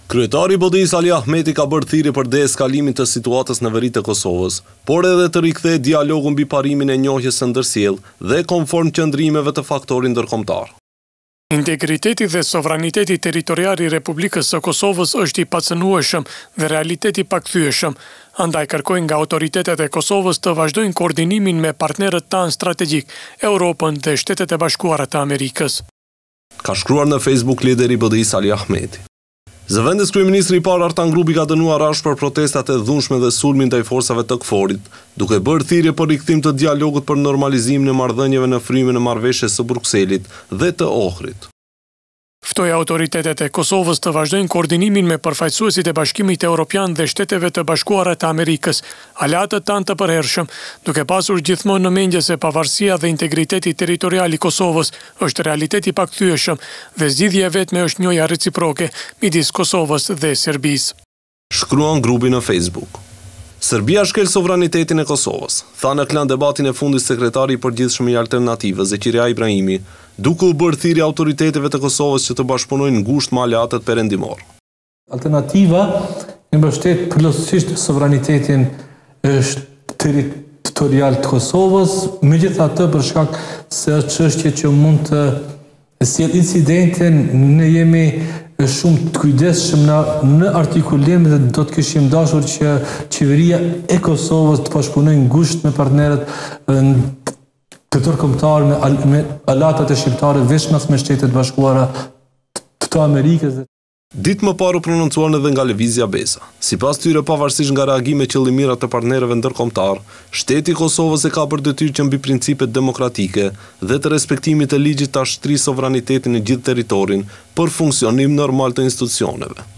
Kryetari i BDI-s Ali Ahmeti ka bërë thirrje për deeskalimin të situatës në veri të Kosovës, por edhe të rikthehej dialogu mbi parimin e njohjes së ndërsjellë dhe konform qëndrimeve të faktorit ndërkombëtar. Integriteti dhe sovraniteti territorial i Republikës së Kosovës është i pacënueshëm dhe realiteti pakthyeshëm. Andaj kërkojnë nga autoritetet e Kosovës të vazhdojnë koordinimin me partnerët tanë strategjik, Europën dhe Shtetet e Bashkuara të Amerikës. Ka shkruar në Facebook lideri i BDI-s Ali Ahmeti. Zëvendës kryeministri i parë Artan Grupi ka dënuar rrashtë për protestat e dhunshme dhe sulmin ndaj forsave të KFOR-it, duke bërë thirrje për rikthim të dialogut për normalizimin e marrëdhënieve në frymën e marrëveshjes së Brukselit dhe të Ohrit. Ftoi autoritetet e Kosovës të vazhdojnë koordinimin me përfaqësuesit e Bashkimit Evropian dhe Shteteve të Bashkuara të Amerikës, aleatët tanë të përhershëm, duke pasur gjithmonë në mendje se pavarësia dhe integriteti territorial i Kosovës është realiteti pakthyeshëm dhe zgjidhja e vetme është njohja reciproke midis Kosovës dhe Serbisë. Shkruan grupi në Facebook. Serbia shkel sovranitetin e Kosovës, tha në klan debatin e fundit sekretari i përgjithshëm i Alternativës Zeqiria Ibrahimi, duke u bërë thirrje autoriteteve të Kosovës që të bashkëpunojnë ngushtë me aleatët perëndimor. Alternativa e mbështet plotësisht sovranitetin territorial të Kosovës, megjithatë për shkak se është çështje që mund të sjellë incidente, ne jemi shumë të kujdesshëm në artikulim dhe do të kishim dashur që qeveria e Kosovës të bashkëpunojë ngushtë me partnerët të ndërkombëtar me aleatat e shqiptare veçmas me Shtetet Bashkuara të Amerikës. Ditë më parë u prononcuan edhe nga Lëvizja Besa. Sipas tyre, pavarësisht nga reagimet qëllimira të partnerëve ndërkombëtar, shteti i Kosovës e ka për detyrë që mbi principet demokratike dhe të respektimit të ligjit ta shtrisë sovranitetin në gjithë territorin për funksionim normal të institucioneve.